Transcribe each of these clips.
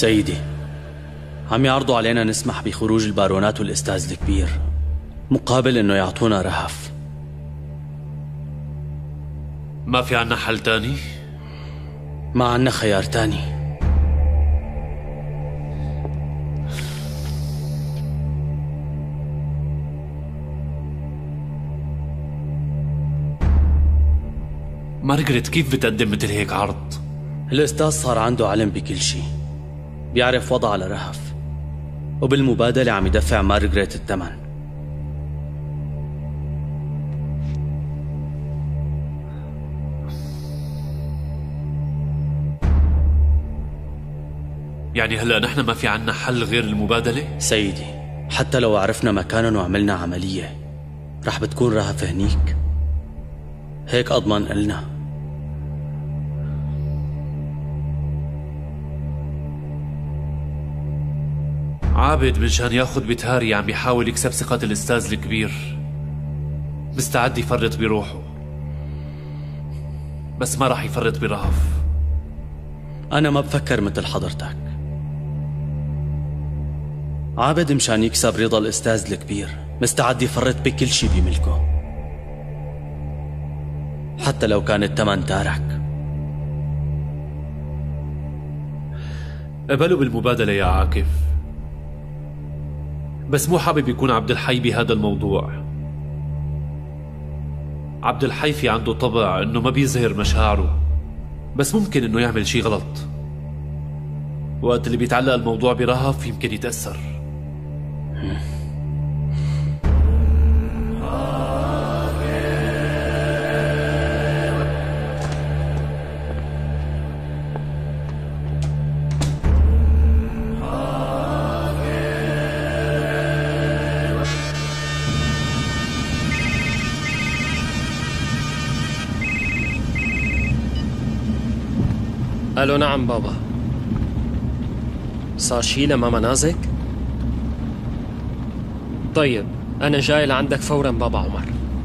سيدي، عم يعرضوا علينا نسمح بخروج البارونات والأستاذ الكبير مقابل إنه يعطونا رهف. ما في عنا حل تاني؟ ما عنا خيار تاني. مارغريت كيف بتقدم مثل هيك عرض؟ الأستاذ صار عنده علم بكل شيء، بيعرف وضع على رهف، وبالمبادلة عم يدفع مارغريت الثمن. يعني هلأ نحن ما في عنا حل غير المبادلة؟ سيدي، حتى لو عرفنا مكانهم وعملنا عملية رح بتكون رهف هنيك، هيك أضمن إلنا. عابد مشان ياخد بتهاري عم بيحاول يكسب ثقة الأستاذ الكبير، مستعد يفرط بروحه، بس ما راح يفرط برهف. أنا ما بفكر مثل حضرتك. عابد مشان يكسب رضا الأستاذ الكبير مستعد يفرط بكل شي بيملكه، حتى لو كان الثمن تارك. قبلوا بالمبادلة يا عاكف، بس مو حابب يكون عبد الحي بهذا الموضوع. عبد الحي في عنده طبع انه ما بيظهر مشاعره، بس ممكن انه يعمل شي غلط. وقت اللي بيتعلق الموضوع برهف يمكن يتأثر. الو نعم بابا. صار شي لماما نازك؟ طيب انا جاي لعندك فورا بابا عمر.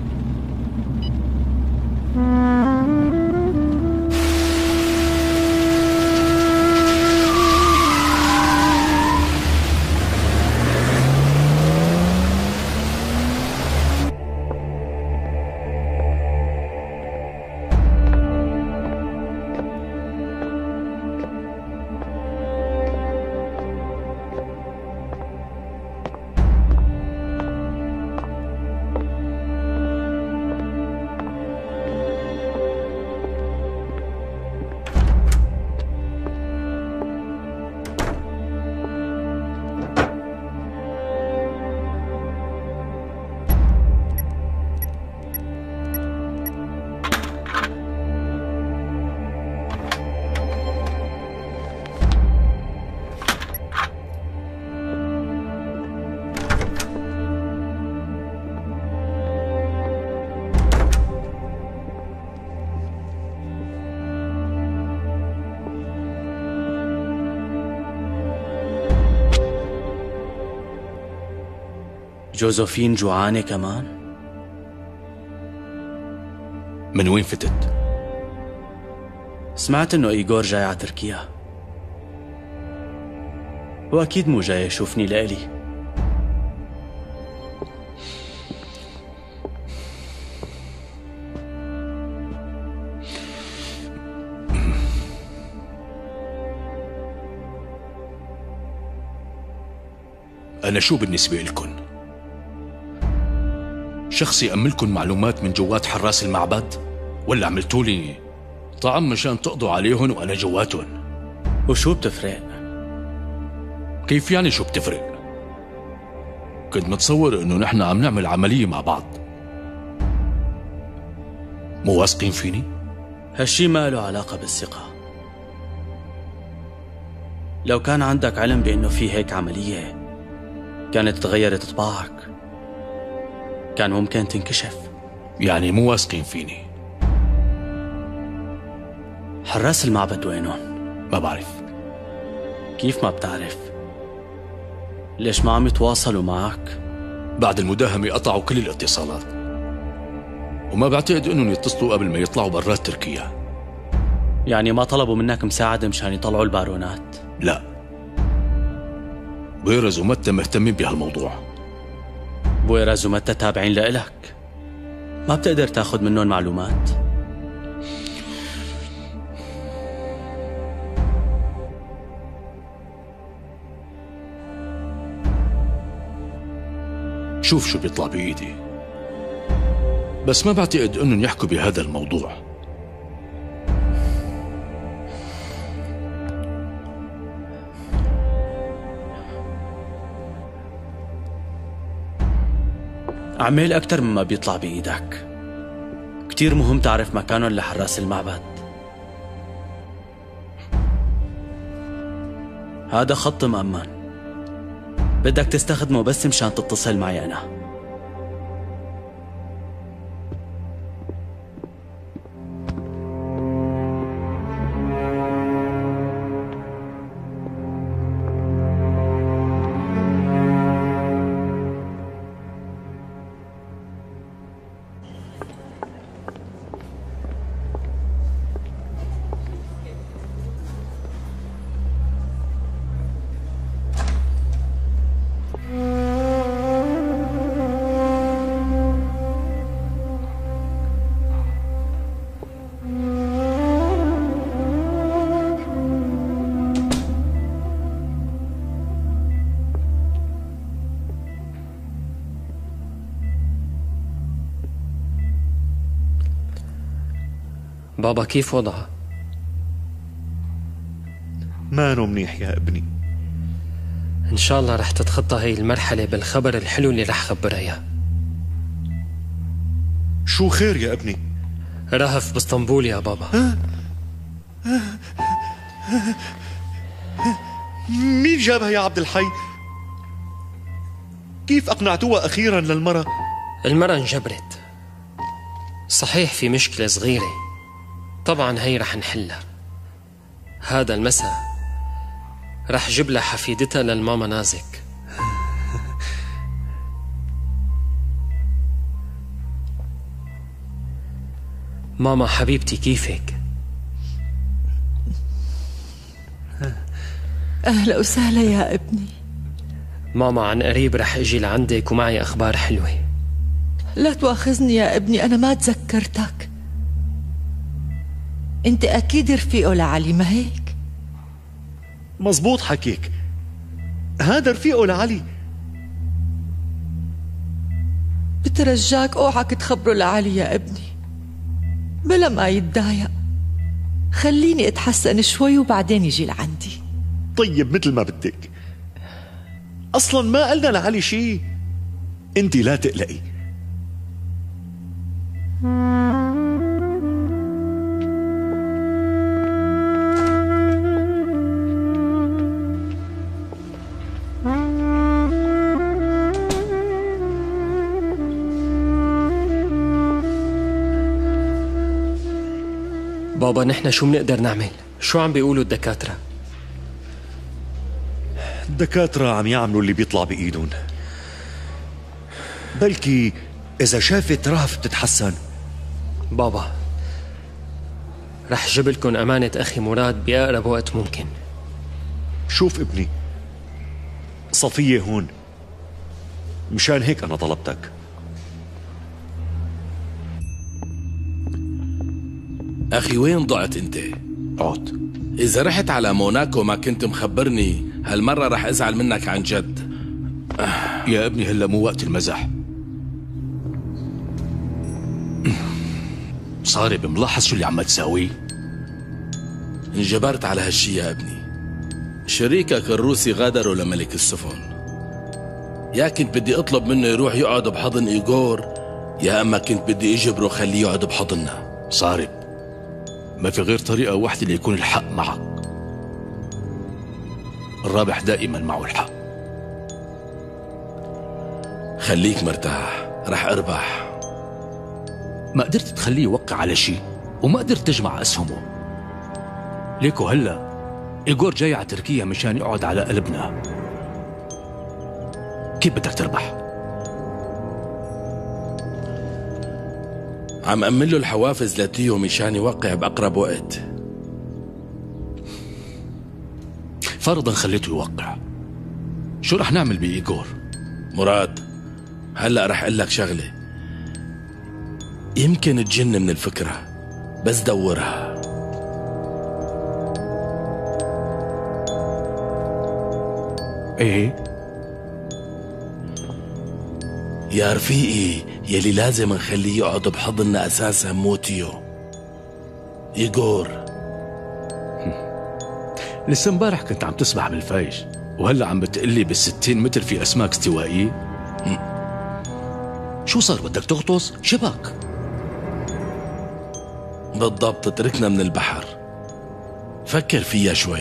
جوزفين جوعانة كمان؟ من وين فتت؟ سمعت انه ايغور جاي على تركيا، واكيد مو جاي يشوفني لإلي. أنا شو بالنسبة لكن؟ شخصي أملكن معلومات من جوات حراس المعبد؟ ولا عملتولي طعم مشان تقضوا عليهن وأنا جواتهم؟ وشو بتفرق؟ كيف يعني شو بتفرق؟ كنت متصور إنه نحن عم نعمل عملية مع بعض. مو واثقين فيني؟ هالشي ما له علاقة بالثقة. لو كان عندك علم بأنه في هيك عملية كانت تغيرت طباعك، كان ممكن تنكشف. يعني مو واثقين فيني؟ حراس المعبد وينهم؟ ما بعرف. كيف ما بتعرف؟ ليش ما عم يتواصلوا معك؟ بعد المداهمة قطعوا كل الاتصالات، وما بعتقد انهم يتصلوا قبل ما يطلعوا برات تركيا. يعني ما طلبوا منك مساعدة مشان يطلعوا البارونات؟ لا، بويرز ومتى مهتمين بهالموضوع. بويرز ومتى تابعين لإلك، ما بتقدر تاخد منهم معلومات. شوف شو بيطلع بإيدي، بس ما بعتقد انهم يحكوا بهذا الموضوع. عمل أكتر مما بيطلع بإيدك. كتير مهم تعرف مكانهم لحراس المعبد. هذا خط مأمن، بدك تستخدمه بس مشان تتصل معي أنا. بابا كيف وضعها؟ مانو منيح يا ابني. إن شاء الله رح تتخطى هاي المرحلة بالخبر الحلو اللي رح خبرها إياه. شو خير يا ابني؟ رهف باسطنبول يا بابا. مين جابها يا عبد الحي؟ كيف أقنعتوها أخيرا للمرة؟ المرة انجبرت. صحيح في مشكلة صغيرة، طبعا هي رح نحلها. هذا المساء رح جيب لها حفيدتها للماما نازك. ماما حبيبتي كيفك؟ أهلا وسهلا يا ابني. ماما عن قريب رح اجي لعندك ومعي أخبار حلوة. لا تواخذني يا ابني، أنا ما تذكرتك. أنت أكيد رفيقه لعلي، ما هيك؟ مزبوط حكيك، هذا رفيقه لعلي. بترجاك اوعك تخبره لعلي يا ابني بلا ما يتضايق. خليني اتحسن شوي وبعدين يجي لعندي. طيب مثل ما بدك، أصلا ما قلنا لعلي شي. أنت لا تقلقي. بابا نحن شو بنقدر نعمل؟ شو عم بيقولوا الدكاترة؟ الدكاترة عم يعملوا اللي بيطلع بإيدهم. بلكي إذا شافت رهف بتتحسن. بابا رح جيب لكم أمانة أخي مراد بأقرب وقت ممكن. شوف ابني، صفية هون، مشان هيك أنا طلبتك. أخي وين ضعت أنت؟ اقعد. إذا رحت على موناكو ما كنت مخبرني، هالمرة رح أزعل منك عن جد. يا ابني هلا مو وقت المزح. صارب ملاحظ شو اللي عم تساويه؟ انجبرت على هالشي يا ابني. شريكك الروسي غادروا لملك السفن. يا كنت بدي أطلب منه يروح يقعد بحضن إيغور، يا أما كنت بدي أجبره خليه يقعد بحضننا. صارب، ما في غير طريقة واحدة ليكون الحق معك. الرابح دائما معه الحق. خليك مرتاح، رح أربح. ما قدرت تخليه يوقع على شيء وما قدرت تجمع أسهمه. ليكو هلا إيغور جاي على تركيا مشان يقعد على قلبنا. كيف بدك تربح؟ عم أمن له الحوافز لتيو مشان يوقع بأقرب وقت. فرضا خليته يوقع، شو رح نعمل بإيغور؟ مراد، هلأ رح أقول لك شغلة يمكن تجن من الفكرة، بس دورها. ايه يا رفيقي، يلي لازم نخليه يقعد بحضننا أساسا موتيو إيغور. لسه امبارح كنت عم تسبح بالفيش وهلا عم بتقلي بال60 متر في أسماك استوائية. شو صار، بدك تغطس؟ شبك بالضبط، تركنا من البحر. فكر فيها شوي.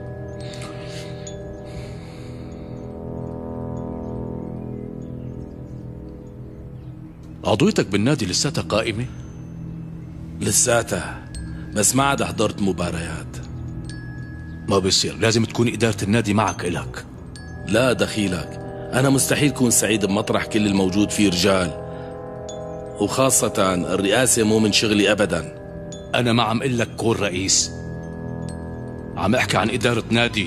عضويتك بالنادي لساتها قائمة؟ لساتها، بس ما عاد حضرت مباريات. ما بيصير، لازم تكون إدارة النادي معك إلك. لا دخيلك، أنا مستحيل كون سعيد بمطرح كل الموجود فيه رجال، وخاصة الرئاسة مو من شغلي أبدا. أنا ما عم قلك كون رئيس، عم أحكي عن إدارة نادي.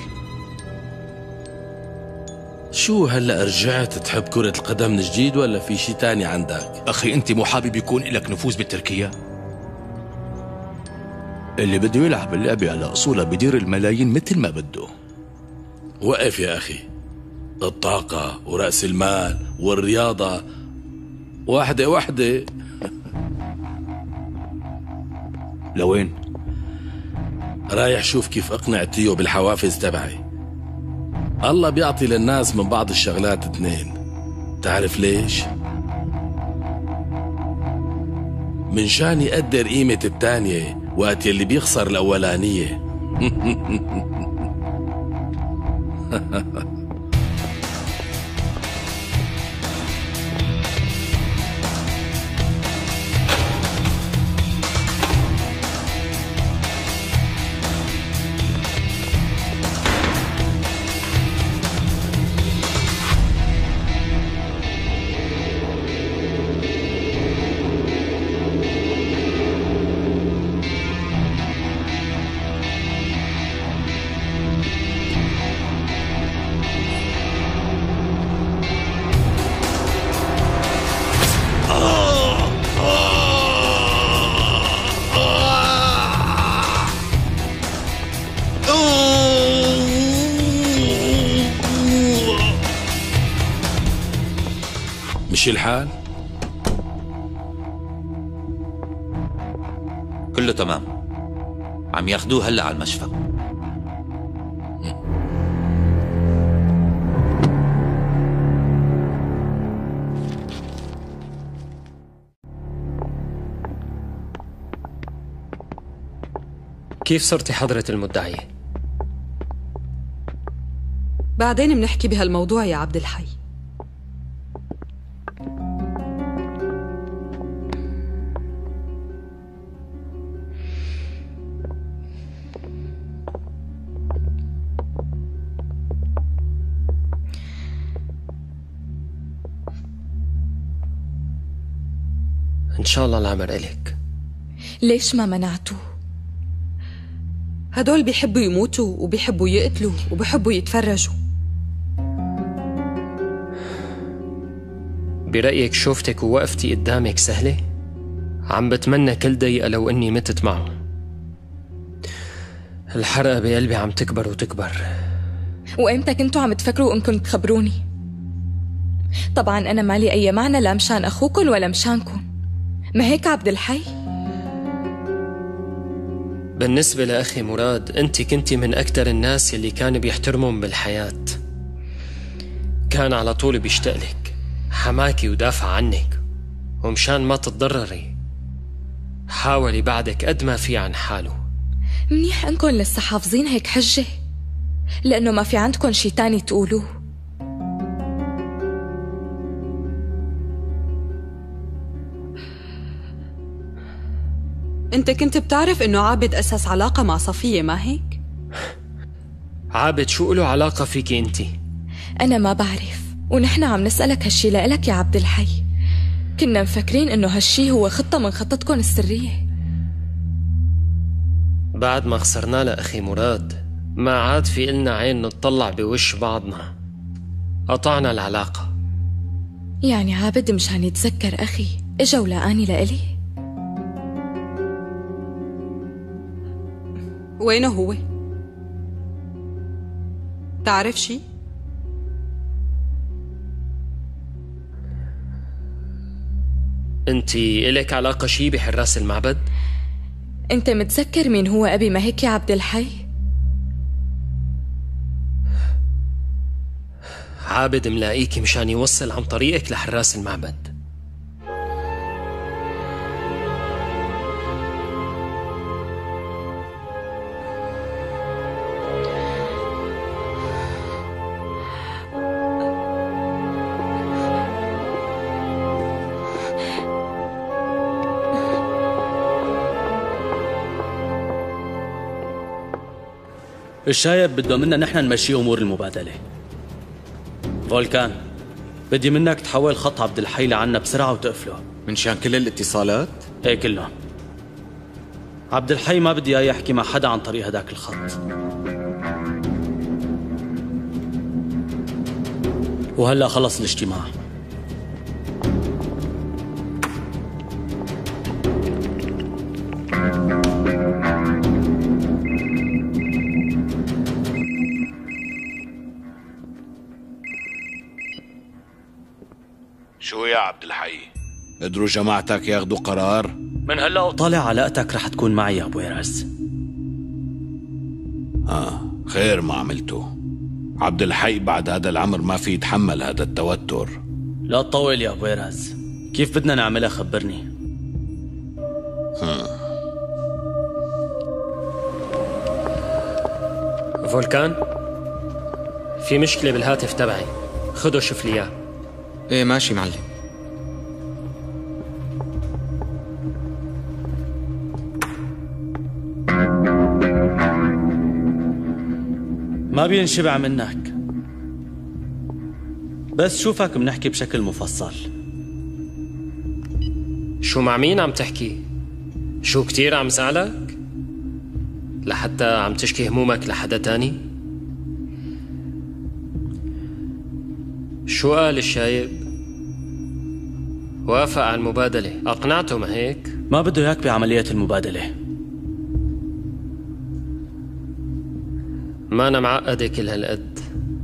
شو هلأ رجعت تحب كرة القدم من جديد ولا في شي تاني عندك؟ أخي أنت مو حابب يكون إلك نفوذ بتركيا؟ اللي بده يلعب اللعبة على أصولها بدير الملايين مثل ما بده. وقف يا أخي، الطاقة ورأس المال والرياضة واحدة واحدة. لوين؟ رايح شوف كيف أقنع تيو بالحوافز تبعي. الله بيعطي للناس من بعض الشغلات 2. تعرف ليش؟ من شان يقدر قيمة التانية وقت يلي بيخسر الأولانية. مشي الحال؟ كله تمام، عم ياخدوه هلا على المشفى. كيف صرتي حضرة المدعية؟ بعدين منحكي بهالموضوع يا عبد الحي. إن شاء الله العمر إلك. ليش ما منعتوه؟ هدول بيحبوا يموتوا وبيحبوا يقتلوا وبيحبوا يتفرجوا. برأيك شوفتك ووقفتي قدامك سهلة؟ عم بتمنى كل دقيقة لو إني متت معه. الحرقة بقلبي عم تكبر وتكبر. وإمتى كنتوا عم تفكروا إنكم تخبروني؟ طبعا أنا مالي أي معنى لا مشان أخوكم ولا مشانكم، ما هيك عبد الحي؟ بالنسبة لأخي مراد، أنت كنتي من أكتر الناس اللي كان بيحترمهم بالحياة. كان على طول بيشتقلك، حماكي ودافع عنك، ومشان ما تتضرري حاول يبعدك قد ما في عن حاله. منيح انكم لسه حافظين هيك حجة، لأنه ما في عندكم شي تاني تقولوه. انت كنت بتعرف انه عابد أسس علاقة مع صفية، ما هيك؟ عابد شو له علاقة فيكي انتي؟ أنا ما بعرف، ونحن عم نسألك هالشي لإلك يا عبد الحي. كنا مفكرين انه هالشي هو خطة من خطتكم السرية. بعد ما خسرنا لأخي مراد ما عاد في إلنا عين نتطلع بوش بعضنا. قطعنا العلاقة. يعني عابد مشان يتذكر أخي إجا ولقاني لإلي؟ وينه هو؟ تعرف شي؟ انتي إلك علاقة شي بحراس المعبد؟ أنت متذكر مين هو أبي، ما هيك يا عبد الحي؟ عابد ملاقيكي مشان يوصل عن طريقك لحراس المعبد. الشايب بده منا نحن نمشي امور المبادله. فولكان، بدي منك تحول خط عبد الحي لعنا بسرعه وتقفله. من شان كل الاتصالات؟ ايه كلهم. عبد الحي ما بدي اياه يحكي مع حدا عن طريق هداك الخط. وهلا خلص الاجتماع. شو يا عبد الحي؟ قدروا جماعتك ياخدوا قرار؟ من هلا وطالع علاقتك رح تكون معي يا ابو يرز. خير ما عملته. عبد الحي بعد هذا العمر ما في يتحمل هذا التوتر. لا تطول يا ابو يرز، كيف بدنا نعملها خبرني. فولكان، في مشكلة بالهاتف تبعي، خده شوف لي اياه. ايه ماشي معلم. ما بينشبع منك، بس شوفك بنحكي بشكل مفصل. شو مع مين عم تحكي؟ شو كتير عم زعلك؟ لحتى عم تشكي همومك لحدا تاني؟ شو قال الشايب؟ وافق على المبادلة، أقنعته ما هيك؟ ما بده إياك بعملية المبادلة. ما أنا معقدة كل هالقد.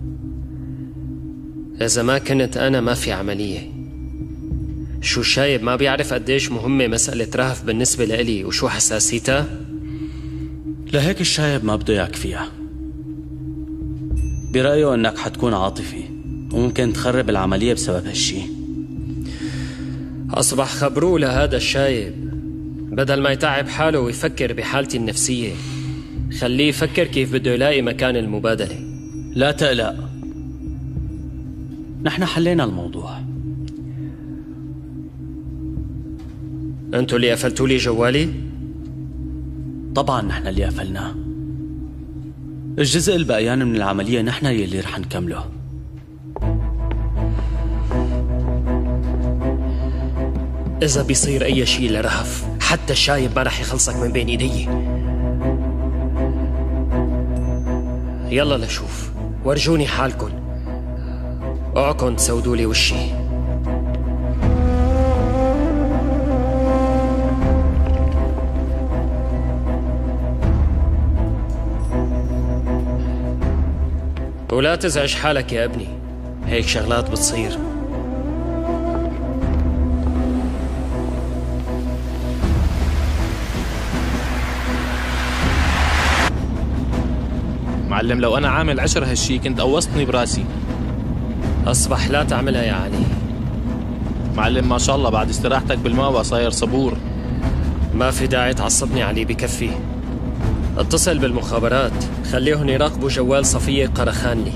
إذا ما كنت أنا ما في عملية. شو الشايب ما بيعرف قديش مهمة مسألة رهف بالنسبة لإلي وشو حساسيتها؟ لهيك الشايب ما بده إياك فيها. برأيه إنك حتكون عاطفي وممكن تخرب العملية بسبب هالشي. أصبح خبروه لهذا الشايب، بدل ما يتعب حاله ويفكر بحالتي النفسية خليه يفكر كيف بده يلاقي مكان المبادلة. لا تقلق، نحن حلينا الموضوع. أنتوا اللي قفلتوا لي جوالي؟ طبعا نحن اللي قفلناه. الجزء البقيان من العملية نحن يلي رح نكمله. إذا بيصير أي شيء لرهف حتى الشايب ما رح يخلصك من بين إيدي. يلا لشوف، ورجوني حالكن، اوعكن تسودوا لي وشي. ولا تزعج حالك يا ابني، هيك شغلات بتصير. معلم لو أنا عامل 10 هالشي كنت قوصتني براسي. أصبح لا تعملها يا علي. معلم ما شاء الله بعد استراحتك بالماوى صاير صبور. ما في داعي تعصبني علي، بكفي. اتصل بالمخابرات خليهم يراقبوا جوال صفية قرخانلي.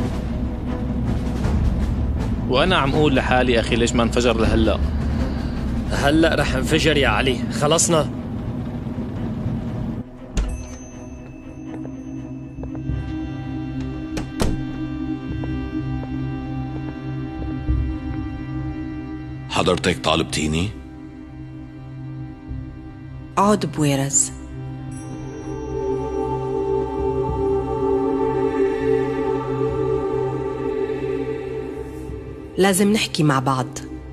وأنا عم أقول لحالي أخي ليش ما انفجر لهلأ؟ هلأ رح انفجر يا علي، خلصنا. حضرتك طالبتيني؟ عود بويرز. لازم نحكي مع بعض.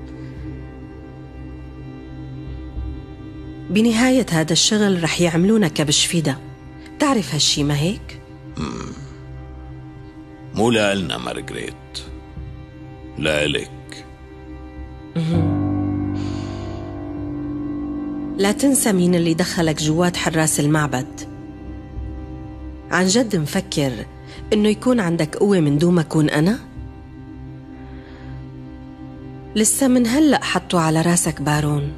بنهاية هذا الشغل رح يعملونا كبش فدا، تعرف هالشي ما هيك؟ مو لنا مارغريت، لإلك. لا تنسى مين اللي دخلك جوات حراس المعبد. عن جد مفكر إنه يكون عندك قوة من دون ما أكون أنا؟ لسه من هلأ حطوا على راسك بارون.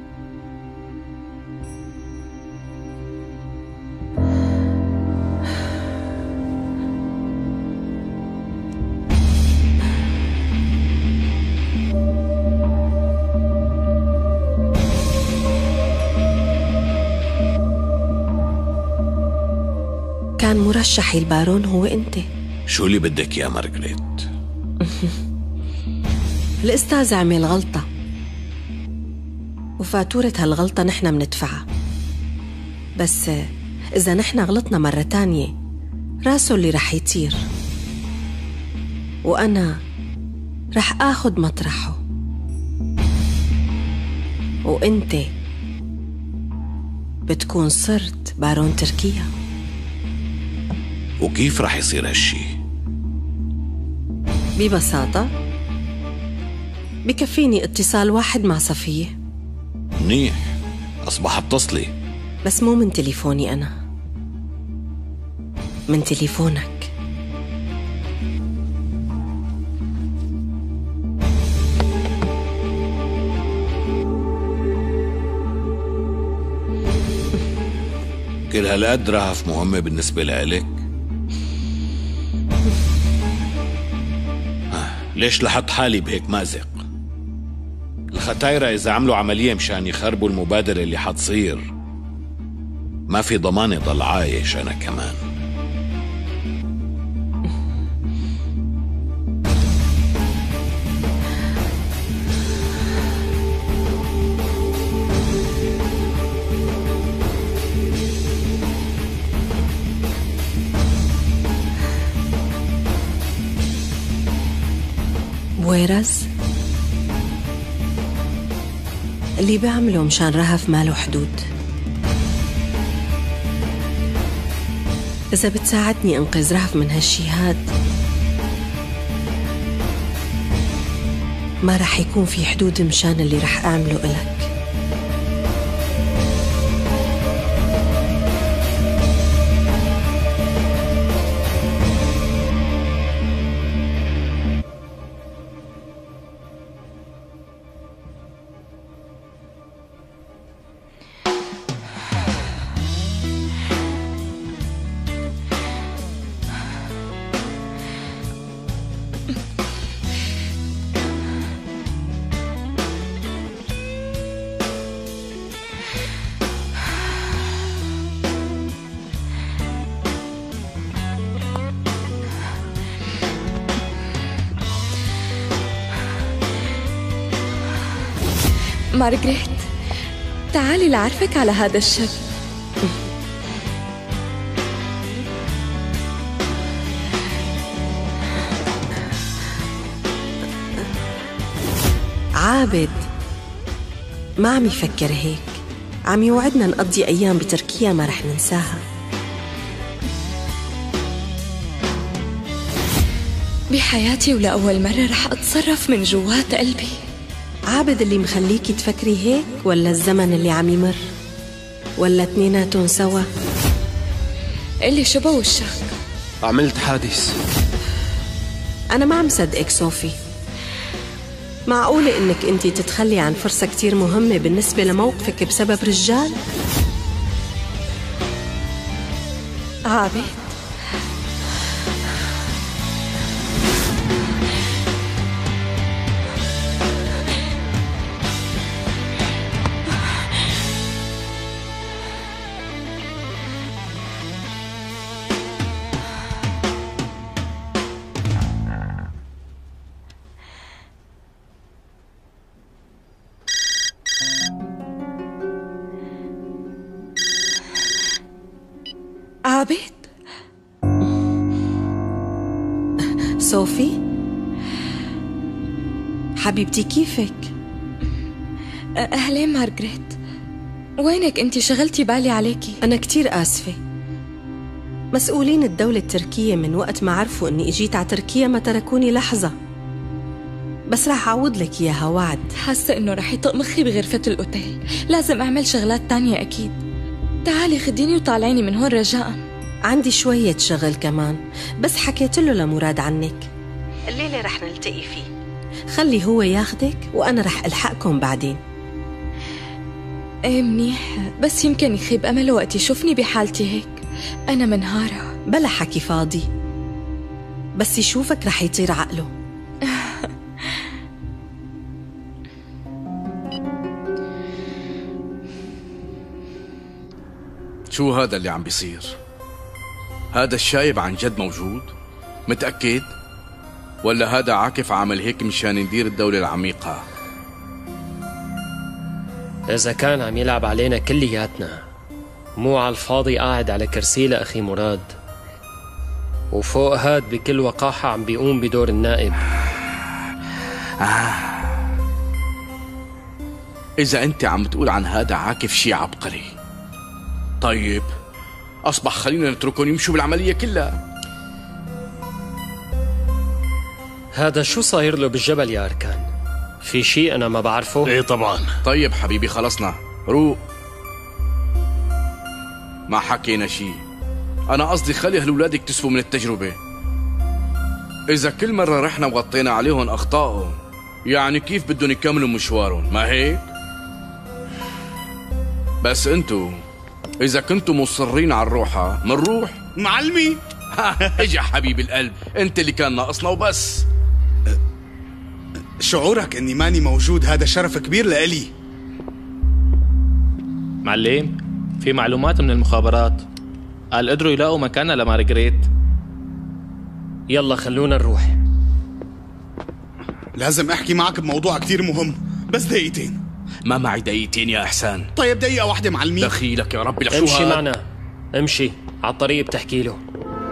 كان مرشحي البارون هو أنت. شو اللي بدك يا مارغريت؟ الأستاذ عمل غلطة، وفاتورة هالغلطة نحن مندفعها. بس إذا نحن غلطنا مرة تانية راسه اللي رح يطير، وأنا رح آخد مطرحه، وأنت بتكون صرت بارون تركيا. وكيف رح يصير هالشي؟ ببساطة بكفيني اتصال واحد مع صفية. منيح، أصبح اتصلي. بس مو من تليفوني أنا، من تليفونك. كل هالقد رهف مهمة بالنسبة لإلك؟ ليش لحط حالي بهيك مأزق؟ الختايرة إذا عملوا عملية مشان يخربوا المبادرة اللي حتصير ما في ضمان يضل عايش أنا كمان. بويرز اللي بعمله مشان رهف ماله حدود. إذا بتساعدني أنقذ رهف من هالشي هاد ما رح يكون في حدود مشان اللي رح أعمله إلك. مارغريت، تعالي لأعرفك على هذا الشاب. عابد ما عم يفكر هيك، عم يوعدنا نقضي أيام بتركيا ما رح ننساها. بحياتي ولأول مرة رح أتصرف من جوات قلبي. عابد اللي مخليكي تفكري هيك، ولا الزمن اللي عم يمر، ولا اتنيناتهم سوا؟ اللي شبه وشك. عملت حادث. أنا ما عم صدقك صوفي. معقولة إنك أنتي تتخلي عن فرصة كتير مهمة بالنسبة لموقفك بسبب رجال؟ عابد، عابد. صوفي، حبيبتي كيفك؟ أهلين مارغريت، وينك أنت؟ شغلتي بالي عليكي. أنا كتير آسفة. مسؤولين الدولة التركية من وقت ما عرفوا أني إجيت على تركيا ما تركوني لحظة، بس رح أعوض لك إياها وعد. حاسة إنه رح يطق مخي بغرفة الأوتيل، لازم أعمل شغلات تانية أكيد. تعالي خديني وطالعيني من هون رجاء. عندي شوية شغل كمان، بس حكيت له لمراد عنك. الليلة رح نلتقي فيه، خلي هو ياخدك وأنا رح ألحقكم بعدين. ايه منيح، بس يمكن يخيب أمله وقت يشوفني بحالتي هيك. أنا منهارة. بلا حكي فاضي، بس يشوفك رح يطير عقله. شو هذا اللي عم بيصير؟ هذا الشايب عن جد موجود؟ متأكد؟ ولا هذا عاكف عمل هيك مشان يدير الدولة العميقة؟ إذا كان عم يلعب علينا كلياتنا، مو على الفاضي قاعد على كرسي لأخي مراد، وفوق هاد بكل وقاحة عم بيقوم بدور النائب. إذا أنت عم تقول عن هذا عاكف شي عبقري، طيب أصبح خلينا نتركهم يمشوا بالعملية كلها. هذا شو صاير له بالجبل يا أركان؟ في شيء أنا ما بعرفه؟ إيه طبعا. طيب حبيبي خلصنا، روق، ما حكينا شيء. أنا قصدي خلي هالولاد يكتسبوا من التجربة. إذا كل مرة رحنا وغطينا عليهم أخطائهم، يعني كيف بدهم يكملوا مشوارهم؟ ما هيك؟ بس أنتوا إذا كنتوا مصرين على الروحة منروح. معلمي اجي حبيب القلب، أنت اللي كان ناقصنا وبس. شعورك اني ماني موجود هذا شرف كبير لإلي. معلم، في معلومات من المخابرات قال قدروا يلاقوا مكانها لمارغريت. يلا خلونا نروح. لازم احكي معك بموضوع كتير مهم، بس دقيقتين. ما معي دقيقتين يا إحسان. طيب دقيقة واحدة معلمي. دخيلك يا ربي. لشو امشي معنا، امشي على الطريق بتحكي له.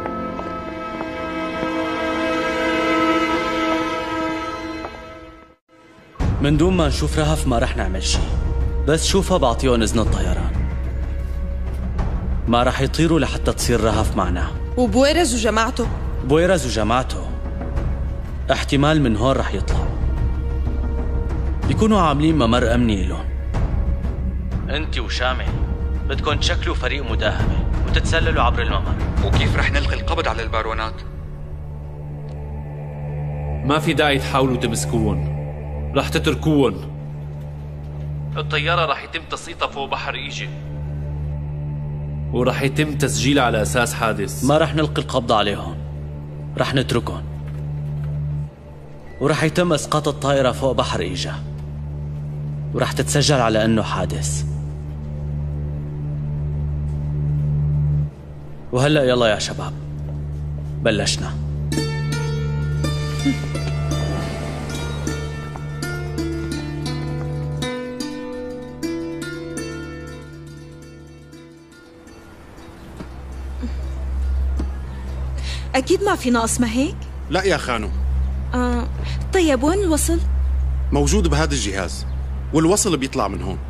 من دون ما نشوف رهف ما رح نعمل شي، بس شوفها بعطيهم إذن الطيران. ما رح يطيروا لحتى تصير رهف معنا. وبويرز وجماعته؟ بويرز وجماعته احتمال من هون رح يطلعوا، بيكونوا عاملين ممر أمني لهم. انت وشامل بدكم تشكلوا فريق مداهمة وتتسللوا عبر الممر. وكيف رح نلقي القبض على البارونات؟ ما في داعي تحاولوا تمسكوهم، رح تتركوهم. الطيارة رح يتم تسقيطها فوق بحر إيجي، ورح يتم تسجيلها على أساس حادث. ما رح نلقي القبض عليهم، رح نتركهم، ورح يتم إسقاط الطائرة فوق بحر إيجا، ورح تتسجل على أنه حادث. وهلأ يلا يا شباب، بلشنا. أكيد ما في ناقص، ما هيك؟ لا يا خانو. طيب وين الوصل؟ موجود بهذا الجهاز، والوصل بيطلع من هون.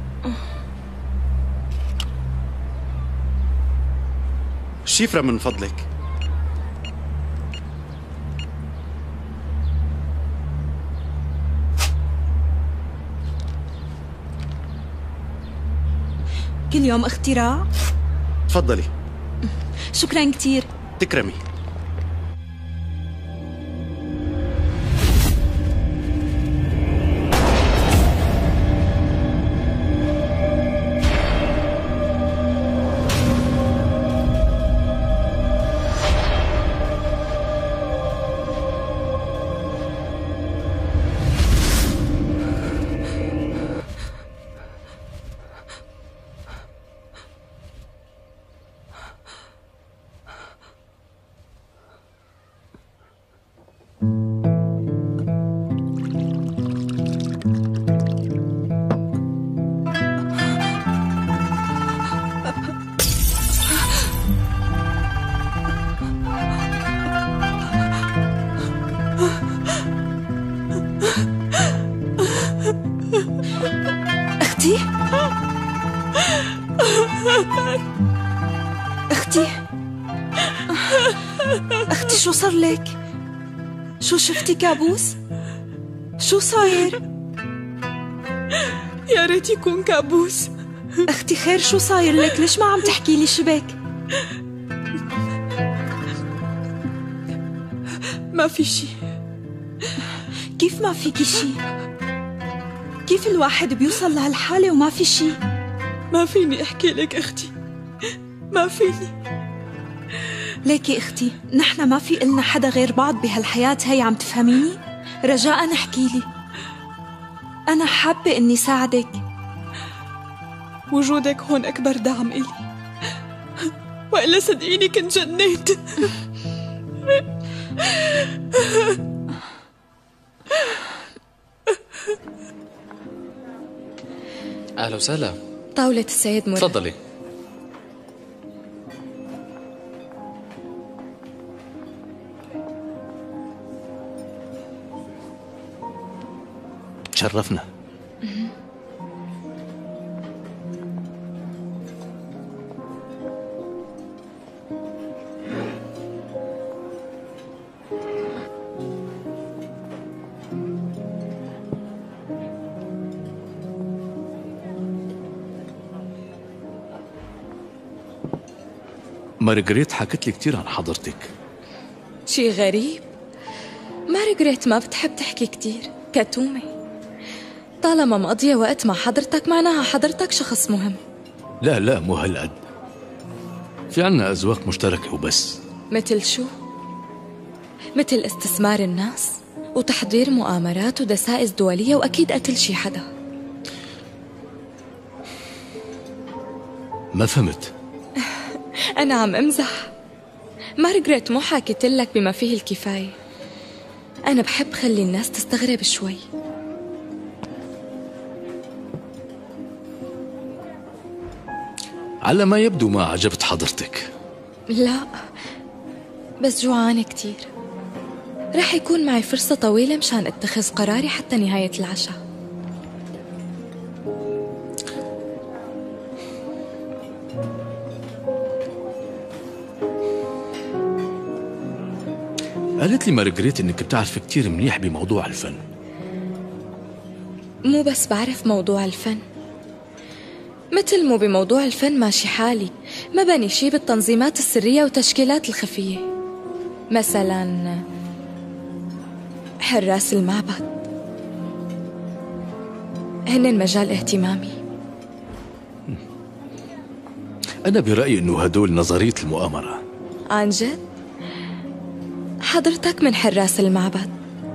الشفرة من فضلك. كل يوم اختراع؟ تفضلي. شكرا كتير. تكرمي. شو صار لك؟ شو شفتي كابوس؟ شو صاير؟ يا ريت يكون كابوس. أختي خير، شو صاير لك؟ ليش ما عم تحكي لي شبك؟ ما في شي. كيف ما فيكي شي؟ كيف الواحد بيوصل لهالحالة وما في شي؟ ما فيني أحكي لك أختي، ما فيني. ليكي أختي، نحن ما في إلنا حدا غير بعض بهالحياة هي، عم تفهميني؟ رجاء احكي لي، أنا حابة إني ساعدك. وجودك هون أكبر دعم إلي، وإلا صدقيني كنت جنيت. أهلا وسهلا. طاولة السيد مراد. تفضلي. تشرفنا. مارغريت حكت لي كتير عن حضرتك. شي غريب، مارغريت ما بتحب تحكي كتير، كتومة. طالما مقضية وقت مع حضرتك معناها حضرتك شخص مهم. لا مو هالقد، في عنا أذواق مشتركة وبس. مثل شو؟ مثل استثمار الناس وتحضير مؤامرات ودسائس دولية وأكيد قتل شي حدا. ما فهمت. أنا عم أمزح. مارغريت مو حاكيتلك بما فيه الكفاية. أنا بحب خلي الناس تستغرب شوي. على ما يبدو ما عجبت حضرتك. لا، بس جوعانة كتير. رح يكون معي فرصة طويلة مشان اتخذ قراري حتى نهاية العشاء. قالت لي مارغريت انك بتعرف كتير منيح بموضوع الفن. مو بس بعرف موضوع الفن، مثل مو بموضوع الفن ماشي حالي، ما بني شي بالتنظيمات السرية والتشكيلات الخفية. مثلا حراس المعبد هن مجال اهتمامي. أنا برأيي إنه هدول نظرية المؤامرة. عن جد؟ حضرتك من حراس المعبد.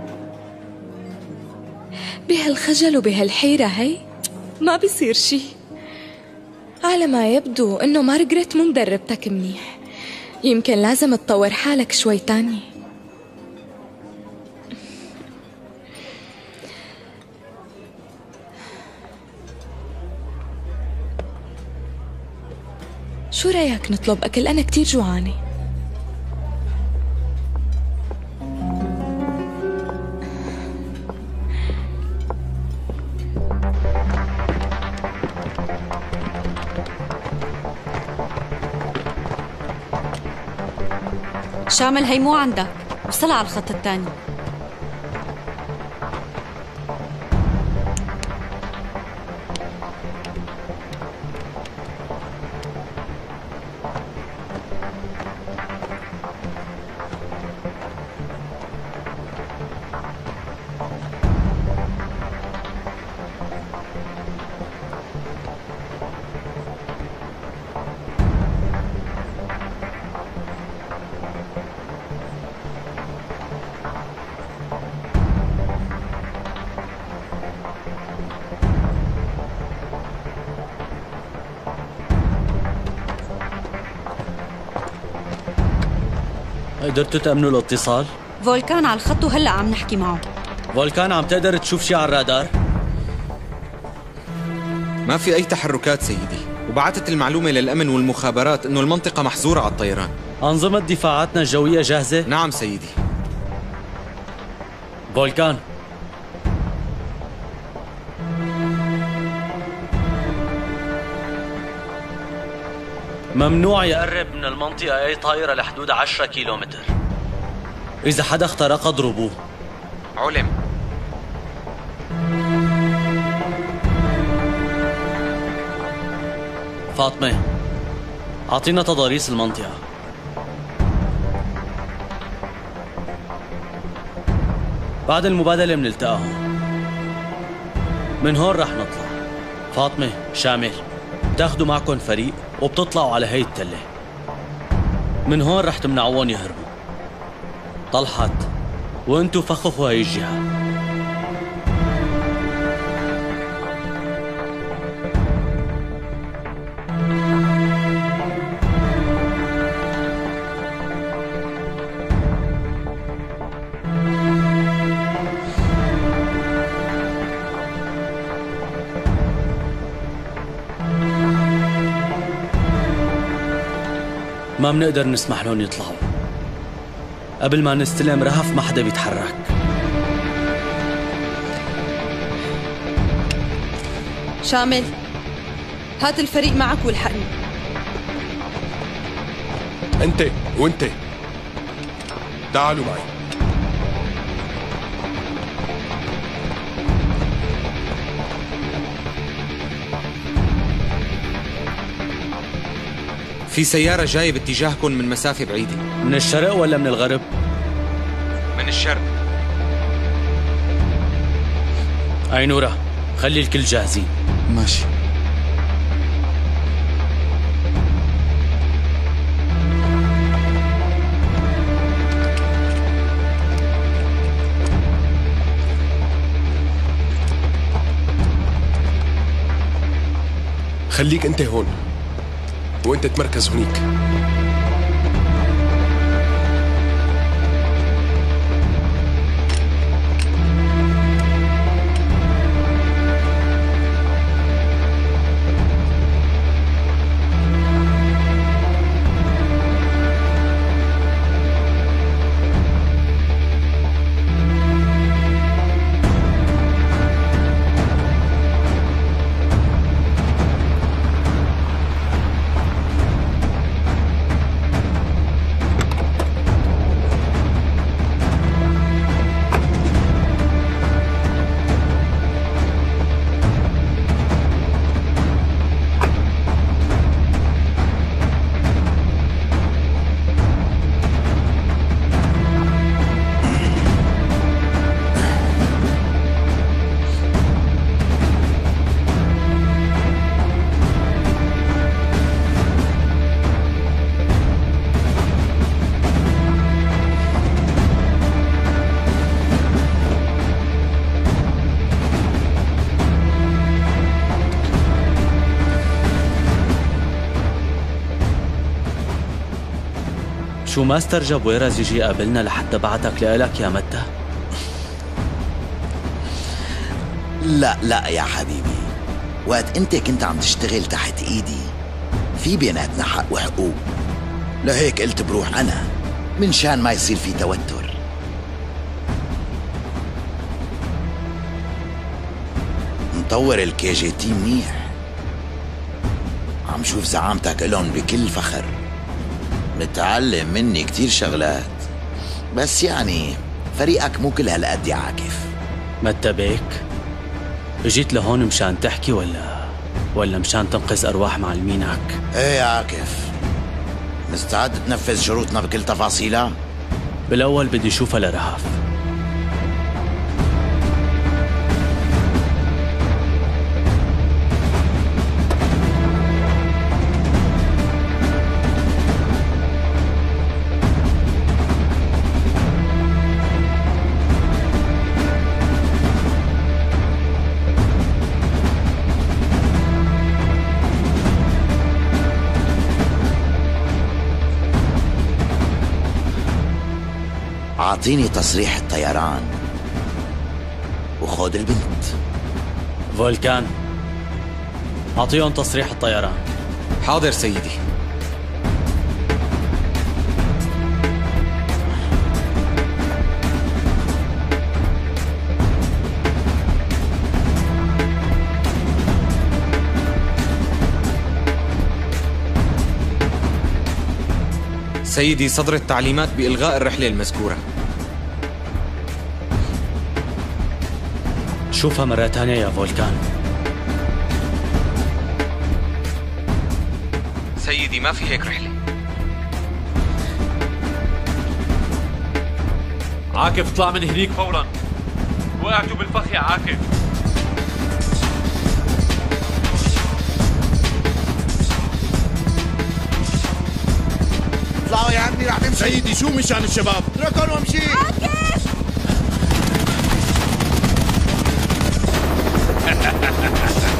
بهالخجل وبهالحيرة هي ما بيصير شي. على ما يبدو إنه مارغريت مو مدربتك منيح، يمكن لازم تطور حالك شوي تاني. شو رأيك نطلب أكل؟ أنا كتير جوعانة. شامل هي مو عندك، وصلها على الخط الثاني. قدرتوا تأمنوا الاتصال؟ فولكان على الخط وهلأ عم نحكي معه. فولكان عم تقدر تشوف شي على الرادار؟ ما في أي تحركات سيدي، وبعثت المعلومة للأمن والمخابرات إنه المنطقة محظورة على الطيران. أنظمة دفاعاتنا الجوية جاهزة؟ نعم سيدي. فولكان، ممنوع يقرب من المنطقة أي طائرة لحدود 10 كيلومتر. إذا حدا اخترق اضربوه. علم. فاطمة، أعطينا تضاريس المنطقة. بعد المبادلة منلتقى هون. من هون رح نطلع. فاطمة، شامل، بتاخدوا معكم فريق وبتطلعوا على هي التلة. من هون رح تمنعوهم يهربوا. طلحت، وانتو فخخوا هي الجهة. ما بنقدر نسمح لهم يطلعوا. قبل ما نستلم رهف ما حدا بيتحرك. شامل، هات الفريق معك والحقني. انت وانت تعالوا معي. في سيارة جاية باتجاهكم من مسافة بعيدة. من الشرق ولا من الغرب؟ من الشرق. أي نورة، خلي الكل جاهزين. ماشي. خليك انت هون وانت تمركز هنيك. شو ماستر جابويراز يجي قابلنا لحتى بعتك لإلك يا متى؟ لا يا حبيبي، وقت انت كنت عم تشتغل تحت ايدي في بيناتنا حق وحقوق، لهيك قلت بروح انا من شان ما يصير في توتر. مطور الكي جي تي منيح، عم شوف زعامتك إلهم بكل فخر، متعلم مني كتير شغلات، بس يعني فريقك مو كل هالقد يا عاكف. متى بيك؟ اجيت لهون مشان تحكي ولا مشان تنقذ أرواح معلمينك؟ ايه يا عاكف، مستعد تنفذ شروطنا بكل تفاصيلها؟ بالأول بدي شوفها لرهف. أعطيني تصريح الطيران وخذ البنت. فولكان، أعطيهم تصريح الطيران. حاضر سيدي. سيدي، صدر التعليمات بإلغاء الرحلة المذكورة. شوفها مرة تانية يا فولكان. سيدي ما في هيك رحلة. عاكف اطلع من هنيك فورا. وقعتوا بالفخ يا عاكف. اطلعوا يا عمي رح نمشي. سيدي شو مشان الشباب؟ اتركهم وامشي. عاكف